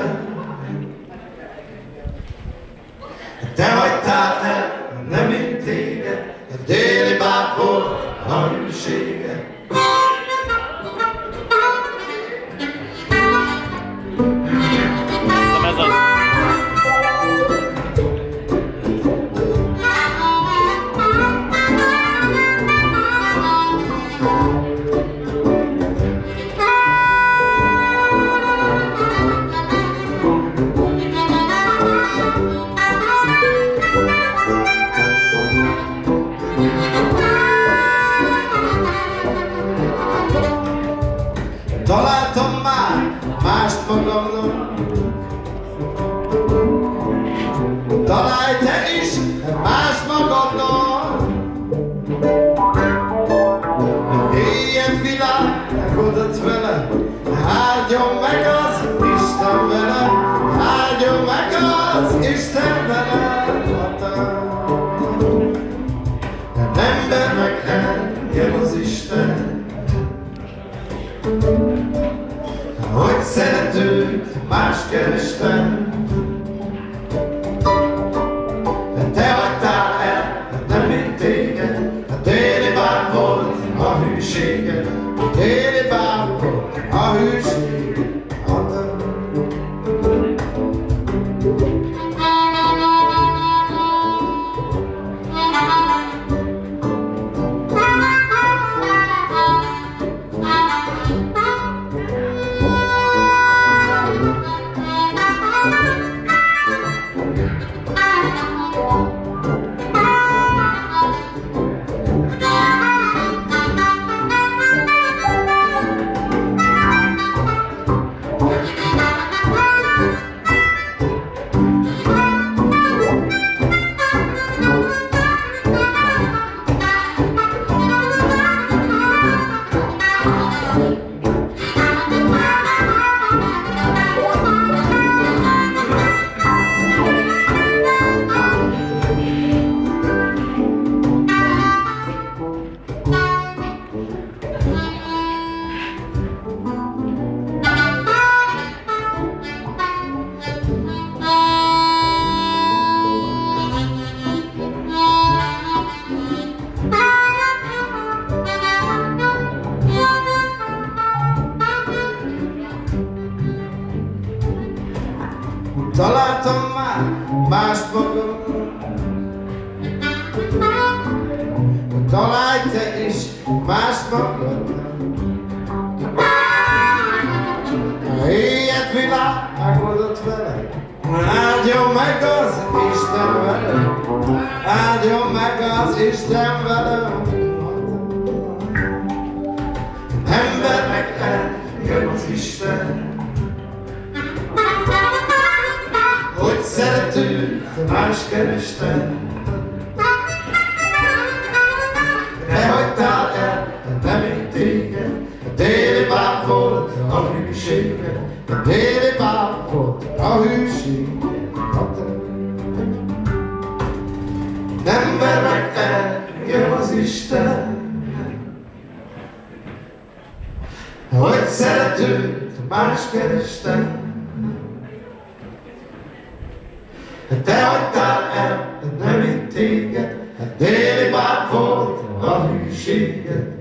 Isten. Te hagytál el, nem én téged, a déli báb volt a hűséged. Ez az. Találtam már mást magamnak, találj te is mást magadnak. Éjjel világodott vele, áldjon meg az Isten vele, áldjon meg az Isten vele. Nem ver meg engem az Isten, hogy szeretőt más kerestem. Te hagytál el, nem én téged, a déli báb volt a hűséged, a déli báb volt a hűséged. Találtam már mást magamnak, találj te is mást magadnak. Éjjel világodott vele, áldjon meg az Isten vele, áldjon meg az Isten vele. Ember meg engem az Isten, hogy szeretőt más kerestem. Te hagytál el, nem én téged, a déli báb volt a hűséged, a déli báb volt a hűséged. Nem ver meg engem az Isten, hogy szeretőt más kerestem. Te hagytál el, nem én téged, a déli báb volt a hűséged,